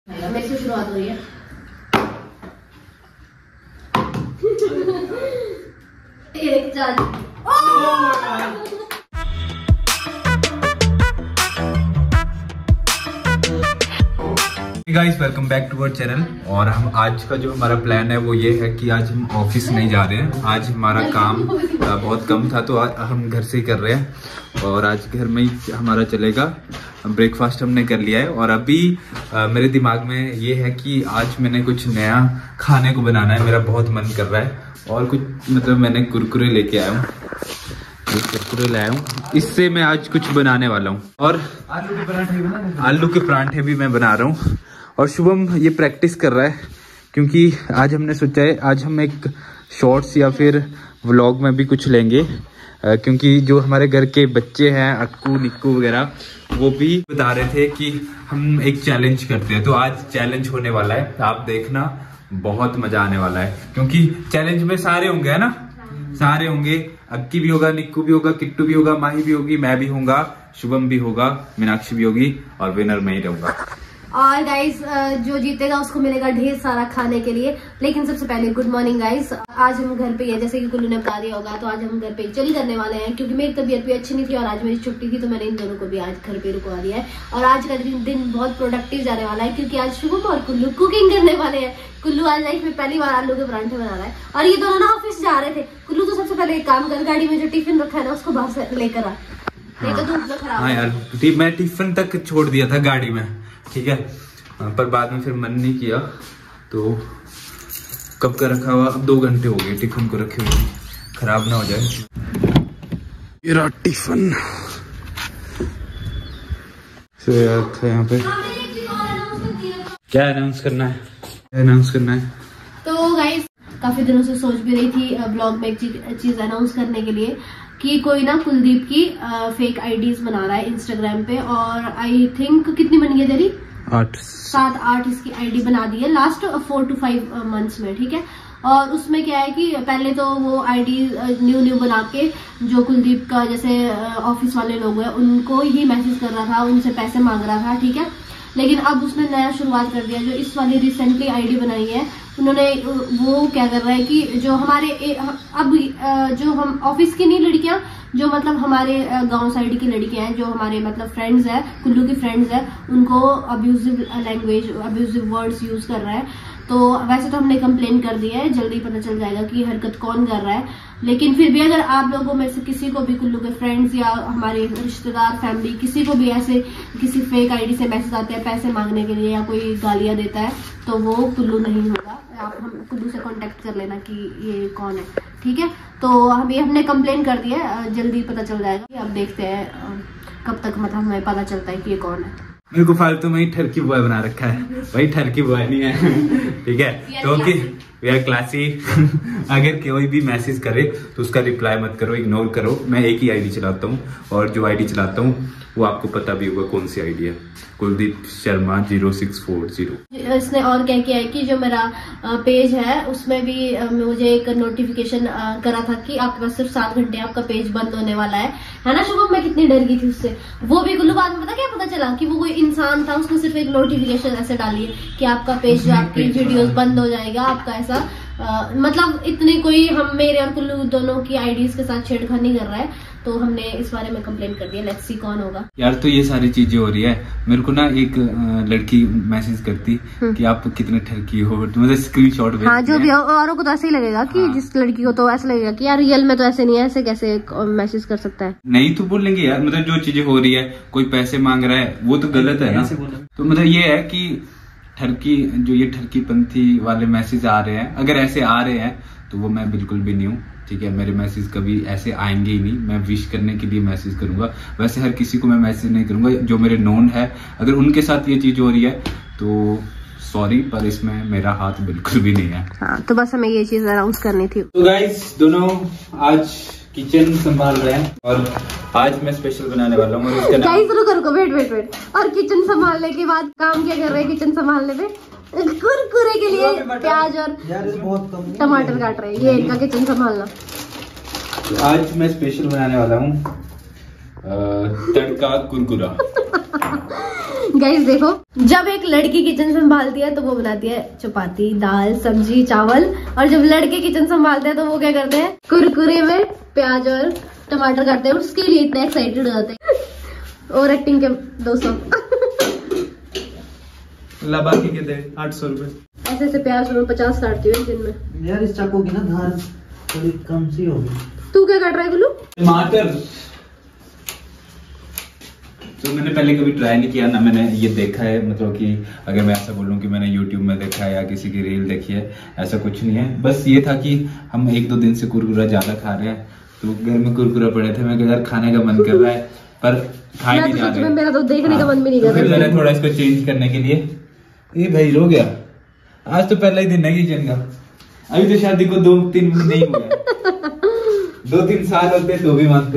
मेरे से शुरुआत हो रही है। एक guys welcome back to our channel. और हम आज का जो हमारा प्लान है वो ये है कि आज हम ऑफिस नहीं जा रहे हैं। आज हमारा काम बहुत कम था तो हम घर से ही कर रहे हैं और आज घर में ही हमारा चलेगा। ब्रेकफास्ट हमने कर लिया है और अभी मेरे दिमाग में ये है कि आज मैंने कुछ नया खाने को बनाना है। मेरा बहुत मन कर रहा है और कुछ मतलब मैंने कुरकुरे लेके आया हूँ, कुरकुरे लाया हूँ। इससे मैं आज कुछ बनाने वाला हूँ और आलू के पराठे भी मैं बना रहा हूँ। और शुभम ये प्रैक्टिस कर रहा है क्योंकि आज हमने सोचा है आज हम एक शॉर्ट्स या फिर व्लॉग में भी कुछ लेंगे क्योंकि जो हमारे घर के बच्चे हैं अक्कू निक्कू वगैरह वो भी बता रहे थे कि हम एक चैलेंज करते हैं। तो आज चैलेंज होने वाला है, आप देखना बहुत मजा आने वाला है क्योंकि चैलेंज में सारे होंगे, है ना, सारे होंगे। अक्की भी होगा, निक्कू भी होगा, किट्टू भी होगा, माही भी होगी, मैं भी होगा, शुभम भी होगा, मीनाक्षी भी होगी और विनर मैं ही रहूंगा। और गाइस जो जीतेगा उसको मिलेगा ढेर सारा खाने के लिए। लेकिन सबसे पहले गुड मॉर्निंग गाइस। आज हम घर पे ही है, जैसे कि कुल्लू ने बता दिया होगा, तो आज हम घर पे चली करने वाले हैं क्योंकि मेरी तबीयत भी अच्छी नहीं थी और आज मेरी छुट्टी थी तो मैंने इन दोनों को भी आज घर पे रुकवा दिया है। और आज का दिन बहुत प्रोडक्टिव जाने वाला है क्योंकि आज शुभम और कुल्लू कुकिंग करने वाले हैं। कुल्लू आज लाइफ में पहली बार आलू के पराठे बना रहा है और ये दोनों ना ऑफिस जा रहे थे। कुल्लू तो सबसे पहले एक काम कर, गाड़ी में जो टिफिन रखा है ना उसको बाहर से लेकर आ, नहीं तो धूप में खराब। हाँ यार, मैं टिफिन तक छोड़ दिया था गाड़ी में, ठीक है, पर बाद में फिर मन नहीं किया। तो कब का रखा हुआ, अब 2 घंटे हो गए टिफिन को रखे हुए, खराब ना हो जाए मेरा टिफिन। यहाँ पे क्या अनाउंस करना है, अनाउंस करना है। तो गाइस काफी दिनों से सोच भी रही थी ब्लॉग में एक चीज अनाउंस करने के लिए कि कोई ना कुलदीप की फेक आईडीज बना रहा है इंस्टाग्राम पे। और आई थिंक कितनी बनी है तेरी, 7-8 इसकी आईडी बना दी है लास्ट 4 to 5 मंथ्स में, ठीक है। और उसमें क्या है कि पहले तो वो आईडी न्यू बना के जो कुलदीप का जैसे ऑफिस वाले लोग हैं उनको ही मैसेज कर रहा था, उनसे पैसे मांग रहा था, ठीक है। लेकिन अब उसने नया शुरुआत कर दिया, जो इस वाली रिसेंटली आईडी बनाई है उन्होंने, वो क्या कर रहा है कि जो हमारे अब जो हम ऑफिस की नहीं लड़कियां, जो मतलब हमारे गांव साइड की लड़कियां हैं, जो हमारे मतलब फ्रेंड्स हैं, कुल्लू की फ्रेंड्स हैं, उनको abusive language, abusive words use कर रहा है। तो वैसे तो हमने कंप्लेन कर दिया है, जल्दी पता चल जाएगा कि हरकत कौन कर रहा है। लेकिन फिर भी अगर आप लोगों में से किसी को भी कुल्लू के फ्रेंड्स या हमारे रिश्तेदार फैमिली किसी को भी ऐसे किसी फेक आईडी से मैसेज आते हैं पैसे मांगने के लिए या कोई गालियां देता है तो वो कुल्लू नहीं होगा। आप हम कुल्लू से कांटेक्ट कर लेना कि ये कौन है, ठीक है। तो हमने कंप्लेन कर दिया है, जल्दी पता चल जाएगा। अब देखते हैं कब तक मतलब हमें पता चलता है कि ये कौन है। मेरे को फालतू में ही ठरकी बॉय बना रखा है, भाई ठरकी बॉय नहीं है, ठीक है। तो वी आर क्लासी। अगर कोई भी मैसेज करे तो उसका रिप्लाई मत करो, इग्नोर करो। मैं एक ही आईडी चलाता हूँ और जो आईडी चलाता हूँ वो आपको पता भी होगा कौन सी आईडी है, कुलदीप शर्मा 0640। इसने और क्या किया है कि जो मेरा पेज है उसमें भी मुझे एक नोटिफिकेशन करा था कि आपके पास सिर्फ 7 घंटे आपका पेज बंद होने वाला है ना शुभम। मैं कितनी डर गई थी उससे। वो भी कुल्लू बाद में पता चला कि वो कोई इंसान था, उसने सिर्फ एक नोटिफिकेशन ऐसे डाली है कि आपका पेज, आपकी वीडियोस बंद हो जाएगा, आपका ऐसा मतलब इतनी कोई हम मेरे और कुल्लू दोनों की आईडीज के साथ छेड़खानी कर रहा है। तो हमने इस बारे में कंप्लेंट कर दिया, लेट्स सी कौन होगा यार। तो ये सारी चीजें हो रही है। मेरे को ना एक लड़की मैसेज करती कि आप कितने ठरकी हो, मतलब स्क्रीनशॉट भेजती है। हाँ, जो भी औरों को तो ऐसे ही लगेगा कि हाँ। जिस लड़की को तो ऐसा लगेगा कि यार रियल में तो ऐसे नहीं है, ऐसे कैसे मैसेज कर सकता है। नहीं तो बोलेंगे यार, मतलब जो चीजें हो रही है, कोई पैसे मांग रहा है वो तो गलत है ना। तो मतलब ये है कि ठरकी, जो ये ठरकीपंथी वाले मैसेज आ रहे हैं, अगर ऐसे आ रहे हैं तो वो मैं बिल्कुल भी नहीं हूँ, ठीक है। मेरे मैसेज कभी ऐसे आएंगे ही नहीं। मैं विश करने के लिए मैसेज करूंगा, वैसे हर किसी को मैं मैसेज नहीं करूंगा। जो मेरे नोन है अगर उनके साथ ये चीज हो रही है तो सॉरी, पर इसमें मेरा हाथ बिल्कुल भी नहीं है। हाँ, तो बस हमें ये चीज अनाउंस करनी थी। तो गाइस दोनों आज किचन संभाल रहे हैं और आज मैं स्पेशल बनाने वाला हूँ। गाइस रुको, वेट। और किचन संभालने के बाद काम क्या कर रहे हैं किचन संभालने में? कुरकुरे के लिए प्याज और टमाटर काट रहे हैं। ये इनका किचन संभालना। तो आज मैं स्पेशल बनाने वाला हूँ तड़का कुरकुरा। गाइस देखो, जब एक लड़की किचन संभालती है तो वो बनाती है चपाती, दाल, सब्जी, चावल, और जब लड़के किचन संभालते हैं तो वो क्या करते हैं, कुरकुरे में प्याज और टमाटर काटते हैं। उसके लिए इतना एक्साइटेड हो जाते हैं। और एक्टिंग के 200 बाकी कितने 800 रुपए। ऐसे प्याज में 50 काटती हूँ दिन में। यार इस चाकू की ना धार थोड़ी कम सी होगी। तू क्या काट रहा है गुल्लू? टमाटर। तो मैंने पहले कभी ट्राई नहीं किया ना, मैंने ये देखा है, मतलब कि अगर मैं ऐसा बोलूं कि मैंने YouTube में देखा है या किसी की रील देखी है, ऐसा कुछ नहीं है। बस ये था कि हम 1-2 दिन से कुरकुरा ज्यादा खा रहे हैं, तो घर में कुरकुरा पड़े थे, मैं यार खाने का मन कर रहा है पर खा नहीं जा रहे। मेरा तो देखने का मन भी नहीं कर रहा। फिर मैंने थोड़ा इसको चेंज करने के लिए, ये भाई रो गया। आज तो पहला ही दिन है किचन का, अभी तो शादी को 2-3 महीने ही हुए। 2-3 साल होते तो भी मानते।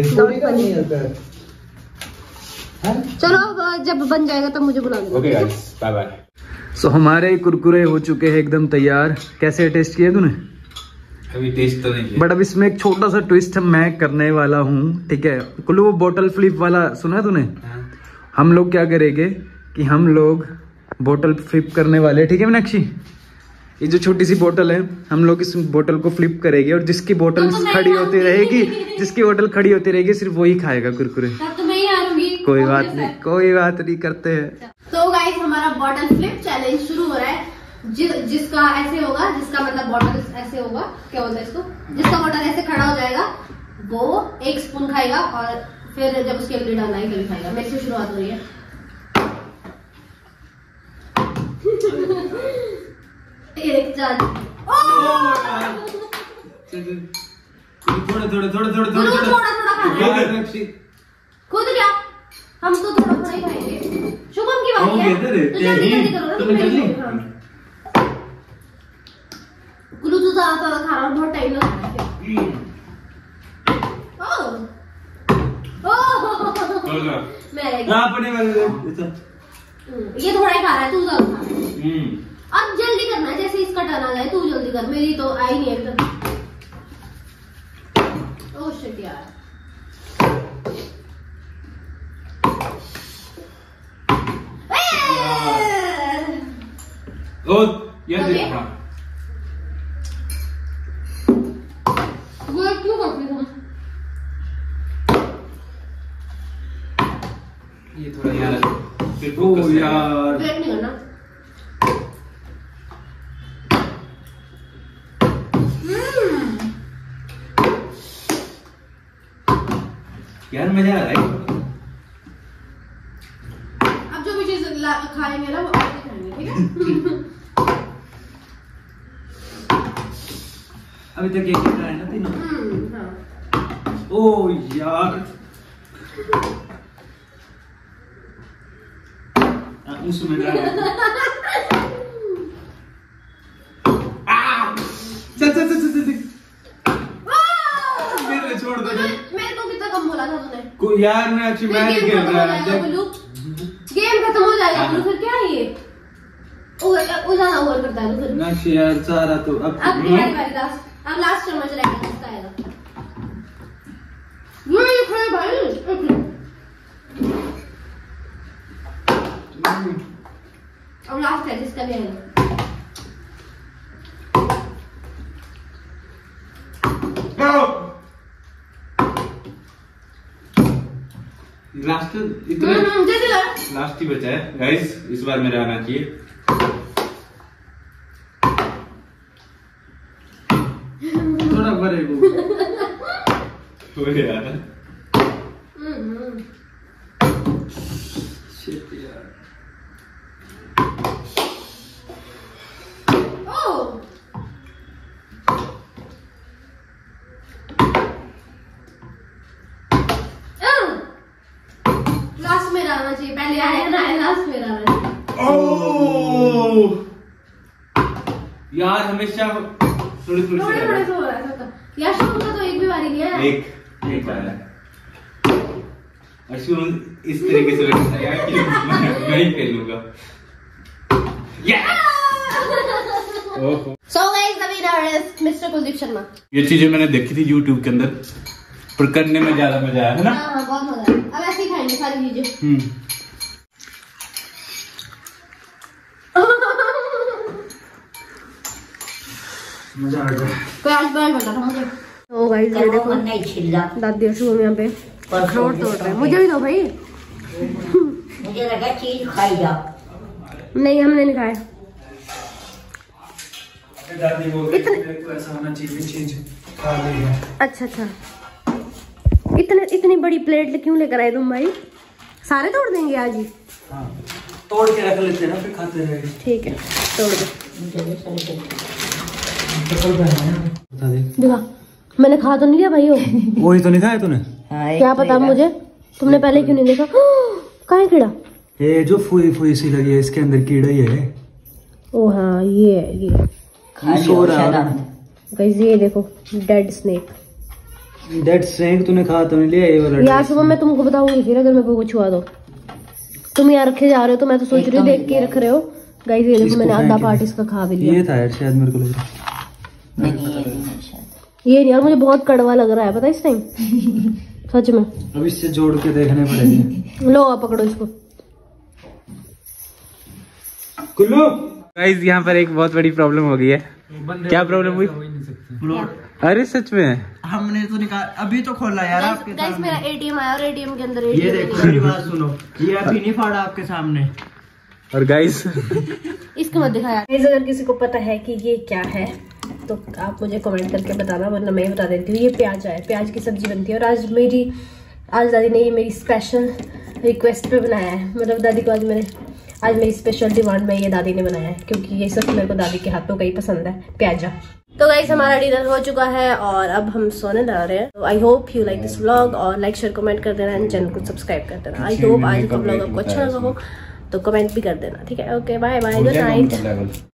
चलो जब बन जाएगा तब मुझे बुला दो। Okay guys, bye bye. So हमारे कुरकुरे हो चुके हैं एकदम तैयार। कैसे टेस्ट किए तूने? अभी टेस्ट तो नहीं किया, बट अब इसमें एक छोटा सा ट्विस्ट मैं करने वाला हूँ, ठीक है? कुल्लू वो बोतल फ्लिप वाला सुना है तूने? हम लोग क्या करेंगे कि हम लोग बोतल फ्लिप करने वाले, ठीक है मीनाक्षी? ये जो छोटी सी बोतल है, हम लोग इस बोतल को फ्लिप करेंगे और जिसकी बोतल खड़ी होती रहेगी, जिसकी बोतल खड़ी होती रहेगी सिर्फ वही खाएगा कुरकुरे। कोई बात नहीं, करते हैं। तो गाइस हमारा बॉटल फ्लिप चैलेंज शुरू हो रहा है। जिसका ऐसे होगा, जिसका मतलब बॉटल ऐसे होगा, क्या बोलते हैं इसको, जिसका बॉटल ऐसे खड़ा हो जाएगा वो 1 स्पून खाएगा और फिर जब उसके अंदर डालना है कभी खाएगा। मेरे से शुरुआत हो रही है। खुद क्या, हम तो थोड़ा ही खाएंगे। शुभम की बात है, तो जल्दी करो ना। गुल्लू तो ज्यादा खा रहा हूँ, बहुत टाइम लग रहा है। ये थोड़ा ही खा रहा है, तू ज्यादा खा रहा है। अब जल्दी करना है, जैसे इसका टर्न आ जाए तू जल्दी कर। मेरी तो आई नहीं है अभी तक। ओह शिट यार। ये देखा वो क्यों करती हूँ? ये थोड़ा यार फिर फोकस यार वेट नहीं करना। यार मजा आ रहा है। अब जो भी चीज खाएंगे ना वो आगे खाएंगे, ठीक है? अभी तक ये कितना है ना तीनों? हाँ। ओ यार उसमें छोड़ दो। मेरे को कितना कम बोला था तूने? यार मैं अच्छी मैच खेल रहा है। गेम खत्म हो जाएगा तो फिर क्या है ये? ज्यादा ओवर करता है तो फिर ना यार सारा तो अब तुम्हारी बारी लास्ट। अब लास्ट चम्मच रहेगा, किसका आएगा? ये खाए भाई। अब लास्ट है, जिसका भी आएगा। लास्ट इतना लास्ट ही बचा है गाइस, इस बार मेरा आना चाहिए। थोड़ा बड़े वो यार शिट यार। लास्ट में आना चाहिए, पहले आया ना, लास्ट में आना चाहिए। ओह यार हमेशा थोड़ी से हो रहा है। यार शुरू का तो एक भी बारी नहीं है। एक बार है। शुरू इस तरीके से लगता है यार कि मैं ही खेलूंगा। So guys, the winner is Mr. Kuldeep Sharma. ये चीजें मैंने देखी थी YouTube के अंदर, पर करने में ज्यादा मजा आया है ना? हाँ बहुत मजा आया। अब ऐसे ही खाएंगे सारी चीजें। मजा आ गया। कोई आज बता था मुझे। तो गाइस ये देखो दादी और शुभम यहाँ पे अखरोट तोड़ रहे हैं। मुझे भी दो भाई। मुझे लगा चीज खाई जा। नहीं हमने नहीं खाया। दादी बोलती है को ऐसा होना चाहिए चीज खा लेगा। अच्छा इतनी बड़ी प्लेट क्यों लेकर आए तुम भाई? सारे तोड़ देंगे आज ही? हाँ तोड़ के रख लेते हैं ना, फिर खाते रहेंगे। ठीक है तोड़ दो। बता दे। दिखा, मैंने खा तो नहीं लिया भाई? वही तो नहीं खाया तूने? क्या पता मुझे, तुमने पहले क्यों नहीं देखा? कहाँ है कीड़ा? ये जो फुई फुई सी लगी है इसके अंदर कीड़ा ही है। ओ हाँ ये सो रहा है। गाइस ये देखो डेड स्नेक। डेड स्नेक तूने खा तो नहीं लिया ये वाला? यार सुबह मैं तुमको बताऊंगी फिर अगर मेरे को छुआ दो। तुम यहाँ रखे जा रहे हो तो मैं तो सोच रही हूँ देख के रख रहे हो। गाइस ये देखो मैंने आधा पार्ट इसका खा भी लिया। ये था यार शायद, मेरे को लग रहा है। ये नहीं यार, मुझे बहुत कड़वा लग रहा है पता है इस टाइम सच में। अब इससे जोड़ के देखने पड़ेगा। लो आप पकड़ो इसको। कुल्लू गाइस यहाँ पर एक बहुत बड़ी प्रॉब्लम हो गई है। क्या प्रॉब्लम हुई? अरे सच में हमने तो निकाल अभी तो खोला यार आपके गाइस मेरा एटीएम आया और एटीएम के अंदर ये देखो मेरी बात सुनो, ये अभी नहीं फाड़ा आपके सामने। और गाइस इसको मत दिखाया। गाइस अगर किसी को पता है कि ये क्या है तो आप मुझे कमेंट करके बताना, वरना मैं बता देती हूँ। ये प्याज है, प्याज की सब्जी बनती है। और आज दादी ने ये मेरी स्पेशल रिक्वेस्ट पे बनाया है। मतलब दादी को आज मेरी स्पेशल डिमांड में ये दादी ने बनाया है, क्योंकि ये सब मेरे को दादी के हाथों का ही पसंद है, प्याजा। तो गाइस हमारा डिनर हो चुका है और अब हम सोने जा रहे हैं। तो I hope you like this vlog, और लाइक शेयर कमेंट कर देना एंड चैनल को सब्सक्राइब कर देना। आई होप आज का व्लॉग आपको अच्छा लगा हो तो कमेंट भी कर देना। ठीक है, okay bye bye, good night.